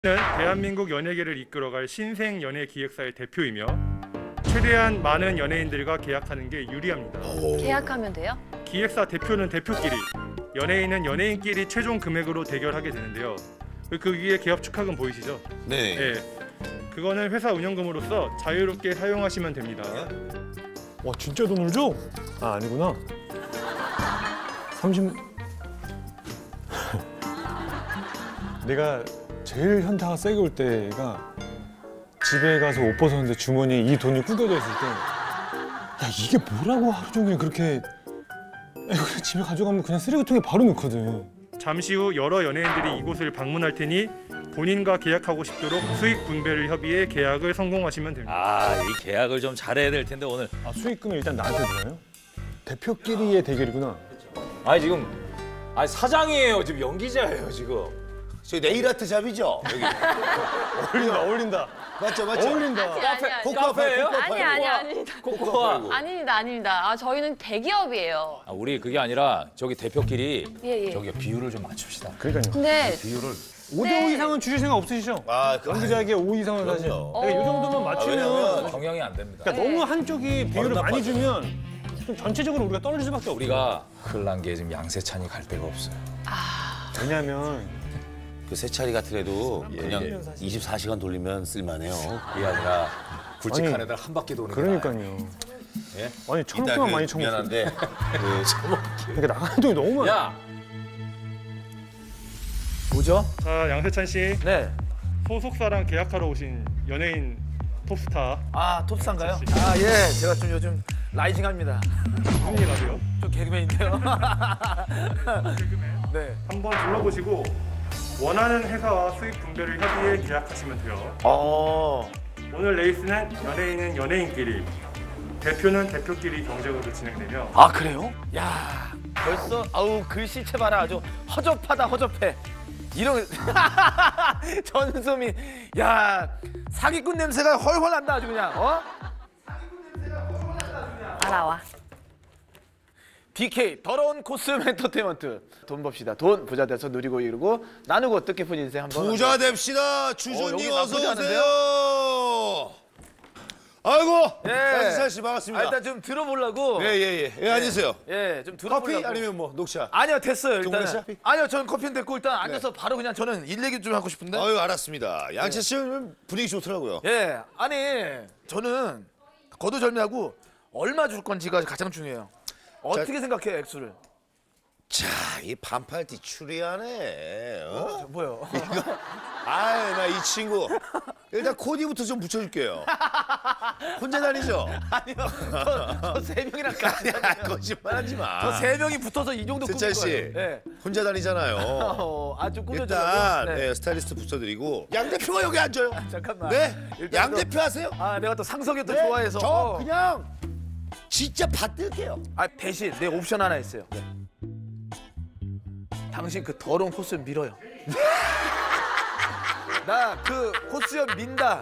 는 대한민국 연예계를 이끌어갈 신생 연예 기획사의 대표이며 최대한 많은 연예인들과 계약하는 게 유리합니다. 계약하면 돼요? 기획사 대표는 대표끼리, 연예인은 연예인끼리 최종 금액으로 대결하게 되는데요. 그 위에 계약 축하금 보이시죠? 네. 네. 그거는 회사 운영금으로서 자유롭게 사용하시면 됩니다. 와 진짜 돈을 줘? 아 아니구나. 30. 내가 제일 현타가 세게 올 때가 집에 가서 옷 벗었는데 주머니에 이 돈이 구겨져 있을 때, 야 이게 뭐라고 하루 종일 그렇게 집에 가져가면 그냥 쓰레기통에 바로 넣거든. 잠시 후 여러 연예인들이 이곳을 방문할 테니 본인과 계약하고 싶도록 수익 분배를 협의해 계약을 성공하시면 됩니다. 아, 이 계약을 좀 잘해야 될 텐데 오늘. 아 수익금이 일단 나한테 들어요? 대표끼리의 대결이구나. 아니 지금 사장이에요. 지금 연기자예요 지금. 저희 네일 아트 샵이죠? 여기. 어울린다. 맞죠? 어울린다. 카페예요? 아닙니다. 코코아. 아닙니다. 아, 저희는 대기업이에요. 아, 우리 그게 아니라 저기 대표끼리 예. 저기 비율을 좀 맞춥시다. 그러니까요. 근데 비율을 5대5 이상은 주실 생각 없으시죠? 연기자에게 5 이상은 사실. 그럼요. 이 정도만 맞추면. 왜냐면 경영이 안 됩니다. 그러니까 너무 한쪽이 비율을 많이 주면 좀 전체적으로 우리가 떨어질 수밖에 없어. 우리가 큰일 난 게 지금 양세찬이 갈 데가 없어요. 왜냐면 그 세차리 같은 애도 그냥 24시간 돌리면 쓸만해요. 그게 아니라 굵직한 아니, 애들 한 바퀴 도는 거. 그러니까요. 예? 아니 천억만 많이 청구. 미안한데 그러니까 나가는 돈이 너무 많아. 야. 뭐죠? 자, 양세찬 씨, 네. 소속사랑 계약하러 오신 연예인 톱스타 아, 톱스타인가요? 아, 예. 제가 좀 요즘 라이징합니다. 무슨 일 하세요? 좀 개그맨인데요. 네. 한번 둘러보시고 원하는 회사와 수익 분배를 협의해 계약하시면 돼요. 오늘 레이스는 연예인은 연예인끼리, 대표는 대표끼리 경쟁으로 진행되며 아, 그래요? 야, 벌써 아우 글씨체 봐라. 아주 허접하다, 허접해. 이런 전소민. 야, 사기꾼 냄새가 훨훨 난다 아주 그냥. 알아와. DK 더러운 코스튬 엔터테인먼트. 돈 봅시다. 돈 부자 돼서 누리고 이러고 나누고 뜻깊은 인생 한번. 부자 됩시다. 여기 주주님 나쁘지 어서 않은데요? 오세요. 아이고, 예. 양세찬 씨 아, 반갑습니다. 일단 좀 들어보려고. 예, 앉으세요. 예, 좀 들어보려고. 커피 아니면 뭐 녹차? 아니요, 됐어요. 일단은. 동그라시? 아니요, 저는 커피는 됐고 일단 앉아서 바로 그냥 저는 일 얘기 좀 하고 싶은데. 아유, 알았습니다. 양세찬 씨는 분위기 좋더라고요. 예, 아니 저는 거두절미하고 얼마 줄 건지가 가장 중요해요. 어떻게 생각해, 액수를? 자, 이 반팔티 추리하네. 어? 뭐요? 아이, 나 이 친구. 일단 코디부터 좀 붙여줄게요. 혼자 다니죠? 아니요, 저 세 명이랑 같이. 아니야, 거짓말하지 마. 저 세 명이 붙어서 이 정도 꾸밀 세찬 씨, 거예요. 예. 혼자 다니잖아요. 아주 꾸며주려고. 일단 네. 네, 스타일리스트 붙여드리고 양 대표가 여기 앉아요. 잠깐만. 네, 일단 양 또- 대표 하세요. 아, 내가 또 상석이 또 네, 좋아해서. 저 그냥 진짜 받들게요. 아, 대신 내 옵션 하나 있어요. 당신 그 더러운 코스튬 밀어요. 나 그 코스튬 민다.